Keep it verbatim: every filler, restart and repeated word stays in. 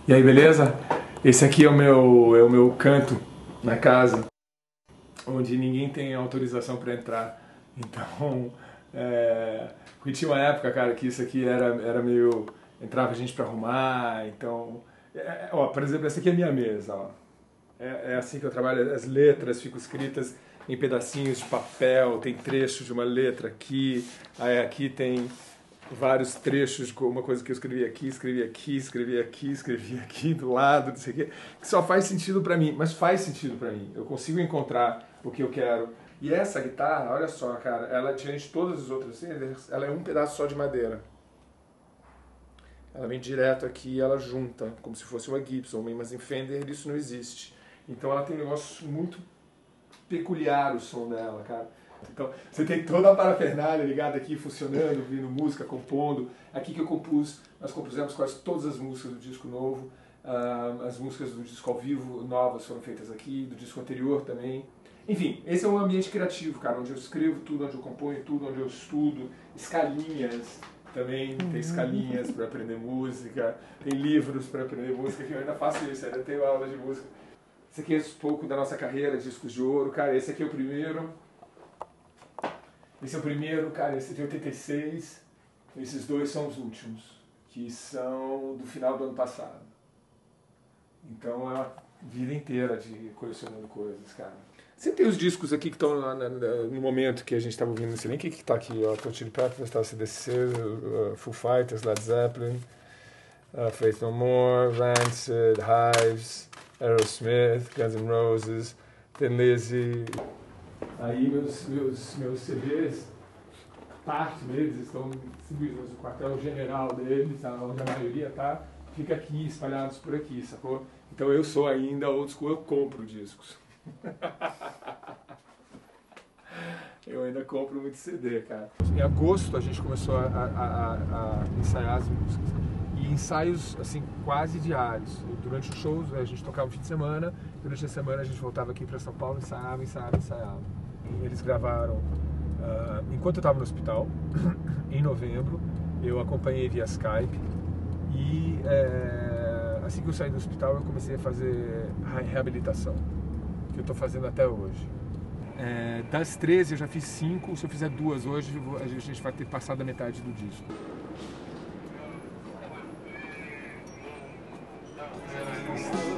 E aí, beleza? Esse aqui é o meu, é o meu canto na casa, onde ninguém tem autorização para entrar. Então, é, porque tinha uma época, cara, que isso aqui era, era meio... Entrava gente para arrumar, então... É, ó, por exemplo, essa aqui é a minha mesa, ó. É, é assim que eu trabalho, as letras ficam escritas em pedacinhos de papel, tem trechos de uma letra aqui, aí aqui tem vários trechos de uma coisa que eu escrevi aqui, escrevi aqui, escrevi aqui, escrevi aqui do lado, não sei o quê, que só faz sentido para mim, mas faz sentido para mim. Eu consigo encontrar o que eu quero. E essa guitarra, olha só, cara, ela é diferente de todas as outras, ela é um pedaço só de madeira. Ela vem direto aqui e ela junta, como se fosse uma Gibson, mas em Fender isso não existe. Então ela tem um negócio muito peculiar, o som dela, cara. Então, você tem toda a parafernália ligada aqui, funcionando, ouvindo música, compondo. Aqui que eu compus, nós compusemos quase todas as músicas do disco novo. Uh, as músicas do disco ao vivo novas foram feitas aqui, do disco anterior também. Enfim, esse é um ambiente criativo, cara, onde eu escrevo tudo, onde eu componho tudo, onde eu estudo. Escalinhas também, tem escalinhas para aprender música, tem livros para aprender música, que eu ainda faço isso, ainda tenho aula de música. Esse aqui é um pouco da nossa carreira, discos de ouro. Cara, esse aqui é o primeiro. Esse é o primeiro, cara, esse é de oitenta e seis. Esses dois são os últimos, que são do final do ano passado. Então é uma vida inteira de colecionando coisas, cara. Você tem os discos aqui que estão no momento que a gente estava ouvindo, não sei nem o que está aqui, ó. Tom Chili Peppers, C D C, uh, Foo Fighters, Led Zeppelin, uh, Faith No More, Rancid, Hives, Aerosmith, Guns N' Roses, Thin Lizzy. Aí meus, meus, meus C Ds, parte deles estão distribuídos, o quartel-general deles, onde a maioria tá, fica aqui, espalhados por aqui, sacou? Então eu sou ainda old school, eu compro discos. Eu ainda compro muito C D, cara. Em agosto a gente começou a, a, a, a ensaiar as músicas. E ensaios, assim, quase diários. Durante os shows, a gente tocava no fim de semana, durante a semana a gente voltava aqui para São Paulo, ensaiava, ensaiava, ensaiava. E eles gravaram, uh, enquanto eu estava no hospital, em novembro, eu acompanhei via Skype. E é, assim que eu saí do hospital, eu comecei a fazer reabilitação, que eu estou fazendo até hoje. É, das treze eu já fiz cinco, se eu fizer duas hoje, a gente vai ter passado a metade do disco. Thank you.